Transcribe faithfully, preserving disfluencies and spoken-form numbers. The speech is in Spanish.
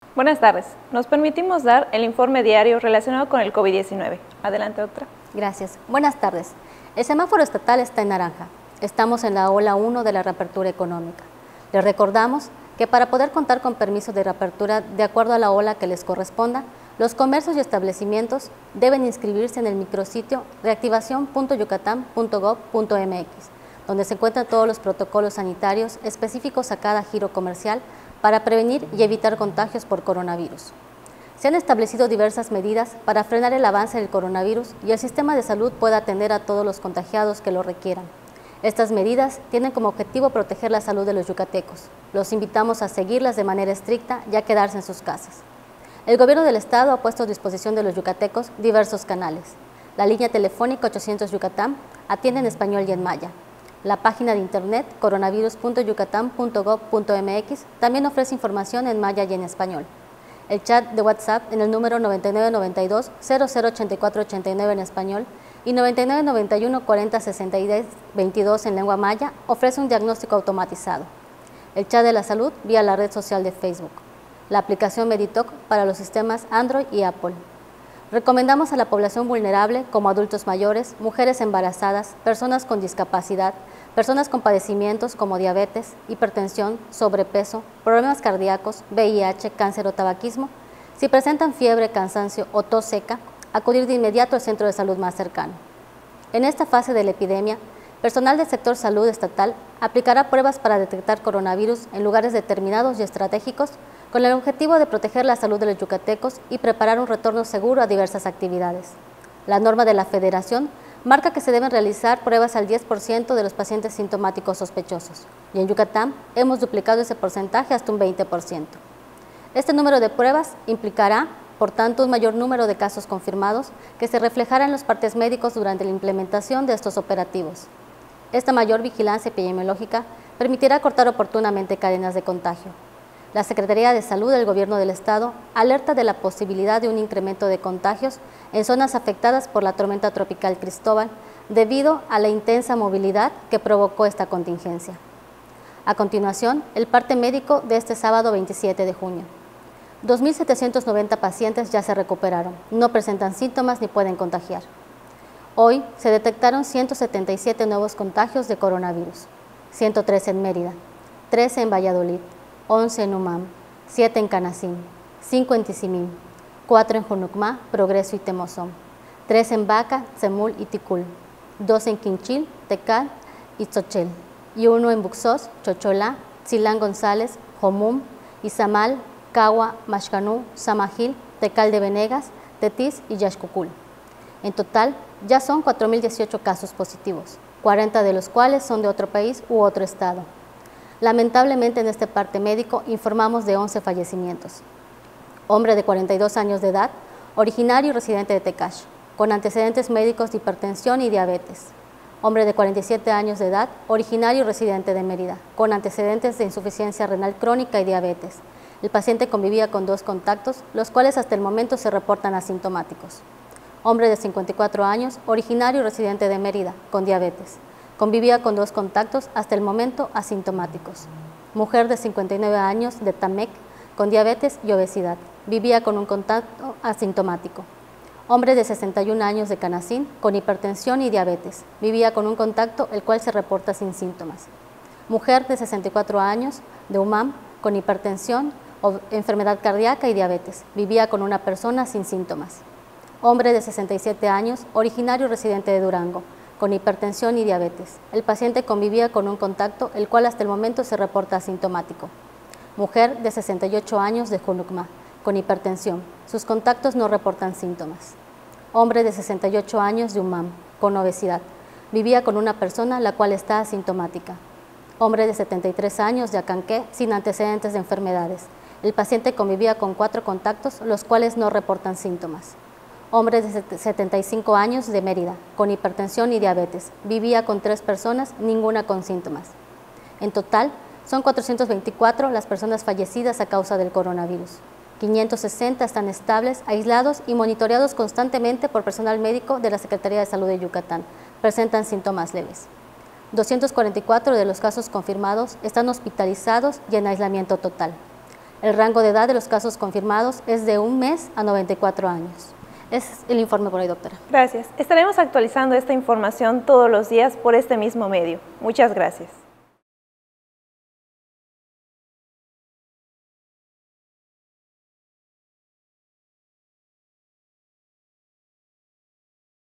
Buenas tardes. Nos permitimos dar el informe diario relacionado con el COVID diecinueve. Adelante, doctora. Gracias. Buenas tardes. El semáforo estatal está en naranja. Estamos en la ola uno de la reapertura económica. Les recordamos que para poder contar con permiso de reapertura de acuerdo a la ola que les corresponda, los comercios y establecimientos deben inscribirse en el micrositio reactivación punto yucatán punto gob punto mx, donde se encuentran todos los protocolos sanitarios específicos a cada giro comercial para prevenir y evitar contagios por coronavirus. Se han establecido diversas medidas para frenar el avance del coronavirus y el sistema de salud pueda atender a todos los contagiados que lo requieran. Estas medidas tienen como objetivo proteger la salud de los yucatecos. Los invitamos a seguirlas de manera estricta y a quedarse en sus casas. El Gobierno del Estado ha puesto a disposición de los yucatecos diversos canales. La línea telefónica ochocientos Yucatán atiende en español y en maya. La página de internet coronavirus punto yucatán punto gob punto mx también ofrece información en maya y en español. El chat de WhatsApp en el número noventa y nueve noventa y dos cero cero ochenta y cuatro ochenta y nueve en español y noventa y nueve noventa y uno cuarenta sesenta y dos veintidós en lengua maya ofrece un diagnóstico automatizado. El chat de la salud vía la red social de Facebook. La aplicación Meditoc para los sistemas Android y Apple. Recomendamos a la población vulnerable como adultos mayores, mujeres embarazadas, personas con discapacidad, personas con padecimientos como diabetes, hipertensión, sobrepeso, problemas cardíacos, V I H, cáncer o tabaquismo, si presentan fiebre, cansancio o tos seca, acudir de inmediato al centro de salud más cercano. En esta fase de la epidemia, personal del sector salud estatal aplicará pruebas para detectar coronavirus en lugares determinados y estratégicos con el objetivo de proteger la salud de los yucatecos y preparar un retorno seguro a diversas actividades. La norma de la Federación marca que se deben realizar pruebas al diez por ciento de los pacientes sintomáticos sospechosos, y en Yucatán hemos duplicado ese porcentaje hasta un veinte por ciento. Este número de pruebas implicará, por tanto, un mayor número de casos confirmados que se reflejará en los partes médicos durante la implementación de estos operativos. Esta mayor vigilancia epidemiológica permitirá cortar oportunamente cadenas de contagio. La Secretaría de Salud del Gobierno del Estado alerta de la posibilidad de un incremento de contagios en zonas afectadas por la tormenta tropical Cristóbal debido a la intensa movilidad que provocó esta contingencia. A continuación, el parte médico de este sábado veintisiete de junio. dos mil setecientos noventa pacientes ya se recuperaron, no presentan síntomas ni pueden contagiar. Hoy se detectaron ciento setenta y siete nuevos contagios de coronavirus, ciento tres en Mérida, trece en Valladolid, once en Umam, siete en Canacín, cinco en Tizimín, cuatro en Junucmá, Progreso y Temozón, tres en Baca, Tzemul y Ticul, dos en Quinchil, Tecal y Tzochel, y uno en Buxós, Chocholá, Tzilán González, Jomum, Izamal, Cagua, Maxcanú, Samajil, Tecal de Venegas, Tetis y Yaxcucul. En total, ya son cuatro mil dieciocho casos positivos, cuarenta de los cuales son de otro país u otro estado. Lamentablemente en este parte médico informamos de once fallecimientos. Hombre de cuarenta y dos años de edad, originario y residente de Tecash, con antecedentes médicos de hipertensión y diabetes. Hombre de cuarenta y siete años de edad, originario y residente de Mérida, con antecedentes de insuficiencia renal crónica y diabetes. El paciente convivía con dos contactos, los cuales hasta el momento se reportan asintomáticos. Hombre de cincuenta y cuatro años, originario y residente de Mérida, con diabetes. Convivía con dos contactos, hasta el momento asintomáticos. Mujer de cincuenta y nueve años, de Tamec, con diabetes y obesidad. Vivía con un contacto asintomático. Hombre de sesenta y un años, de Canacín, con hipertensión y diabetes. Vivía con un contacto, el cual se reporta sin síntomas. Mujer de sesenta y cuatro años, de Umam, con hipertensión, enfermedad cardíaca y diabetes. Vivía con una persona sin síntomas. Hombre de sesenta y siete años, originario y residente de Durango, con hipertensión y diabetes. El paciente convivía con un contacto, el cual hasta el momento se reporta asintomático. Mujer de sesenta y ocho años, de Junucmá, con hipertensión. Sus contactos no reportan síntomas. Hombre de sesenta y ocho años, de Umam, con obesidad. Vivía con una persona la cual está asintomática. Hombre de setenta y tres años, de Acanqué, sin antecedentes de enfermedades. El paciente convivía con cuatro contactos, los cuales no reportan síntomas. Hombre de setenta y cinco años, de Mérida, con hipertensión y diabetes. Vivía con tres personas, ninguna con síntomas. En total, son cuatrocientas veinticuatro las personas fallecidas a causa del coronavirus. quinientos sesenta están estables, aislados y monitoreados constantemente por personal médico de la Secretaría de Salud de Yucatán. Presentan síntomas leves. doscientos cuarenta y cuatro de los casos confirmados están hospitalizados y en aislamiento total. El rango de edad de los casos confirmados es de un mes a noventa y cuatro años. Es el informe por hoy, doctora. Gracias. Estaremos actualizando esta información todos los días por este mismo medio. Muchas gracias.